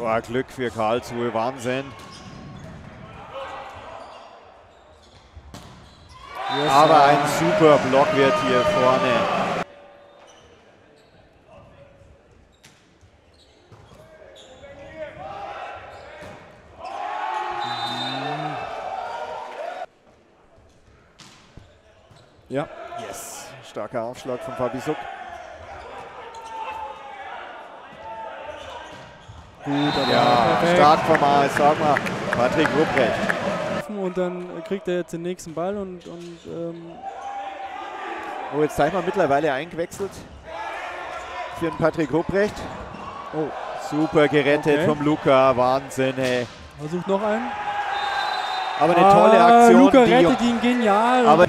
Oh, Glück für Karlsruhe, Wahnsinn. Yes, aber ein super Block wird hier vorne. Ja. Yes, starker Aufschlag von Fabi Suck. Gut, aber ja, perfekt. Stark vom AS, sag mal, Patrick Rupprecht. Und dann kriegt er jetzt den nächsten Ball und oh, jetzt zeig mal mittlerweile eingewechselt für den Patrick Rupprecht. Oh, super gerettet vom Luca, Wahnsinn, hey. Versucht noch einen. Aber eine tolle Aktion. Luca rettet ihn genial. Aber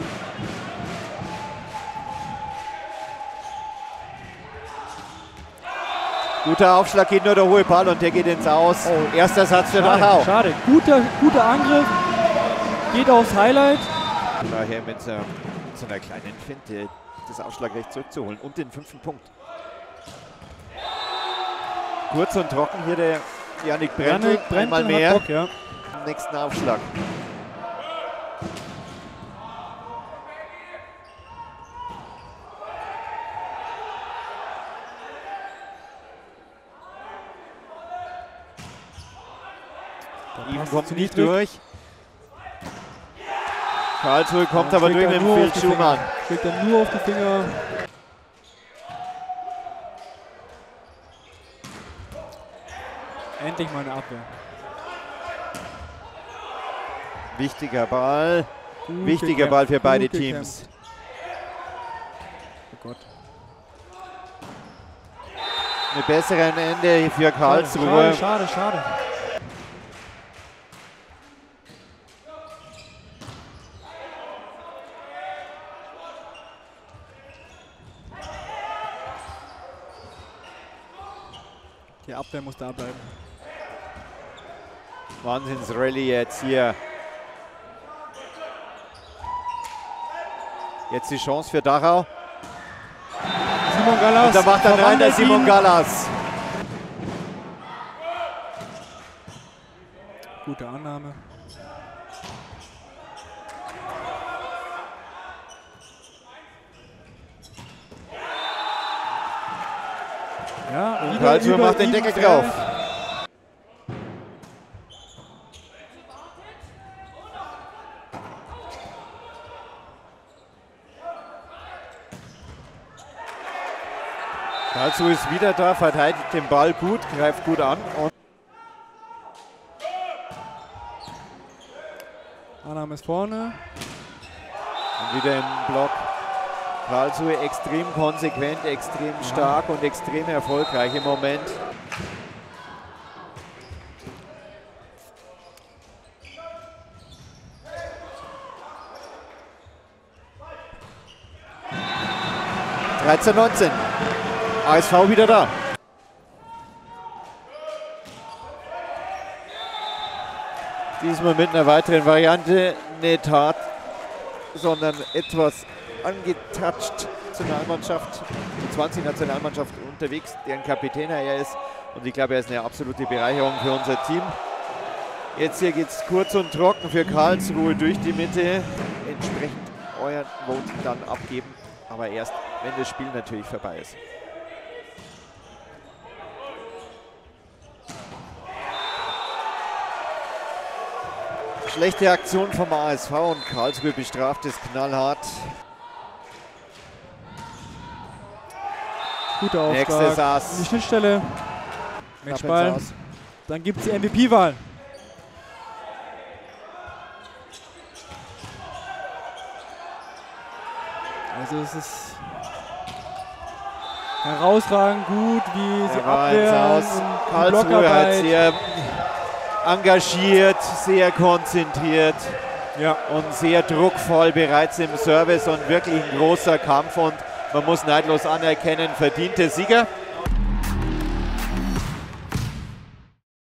guter Aufschlag, geht nur der hohe Ball und der geht ins Aus. Oh, erster Satz für Dachau. Schade, guter Angriff. Geht aufs Highlight. Daher mit so einer kleinen Finte das Aufschlagrecht zurückzuholen und den 5. Punkt. Kurz und trocken hier der Yannick Brendel. Einmal mehr. Bock, ja. Nächsten Aufschlag. Even kommt nicht durch. Karlsruhe kommt aber durch mit dem Phil Schumann. Kriegt er nur auf die Finger. Endlich mal eine Abwehr. Wichtiger Ball. Wichtiger Ball für beide Teams. Oh Gott. Eine bessere Ende für Karlsruhe. Schade. Die Abwehr muss da bleiben. Wahnsinnsrallye jetzt hier. Jetzt die Chance für Dachau. Simon Gallas. Und da macht dann rein der Simon Gallas. Gute Annahme. Ja, und Karlsruhe macht den Deckel drauf. Karlsruhe ist wieder da, verteidigt den Ball gut, greift gut an. Und Annahme ist vorne. Und wieder im Block. Karlsruhe extrem konsequent, extrem stark und extrem erfolgreich im Moment. (13:19). ASV wieder da. Diesmal mit einer weiteren Variante, nicht hart, sondern etwas angetatscht zur Nationalmannschaft, die 20 Nationalmannschaft unterwegs, deren Kapitän er ist. Und ich glaube, er ist eine absolute Bereicherung für unser Team. Jetzt hier geht es kurz und trocken für Karlsruhe durch die Mitte. Entsprechend euren Vote dann abgeben, aber erst, wenn das Spiel natürlich vorbei ist. Schlechte Aktion vom ASV und Karlsruhe bestraft es knallhart. Guter Aufschlag. Nächstes Ass. Die Schnittstelle. Matchball. Dann gibt es die MVP-Wahl. Also es ist herausragend gut, wie sie abwehren. Karlsruhe halt sehr engagiert, sehr konzentriert und sehr druckvoll bereits im Service und wirklich ein großer Kampf und man muss neidlos anerkennen, verdiente Sieger.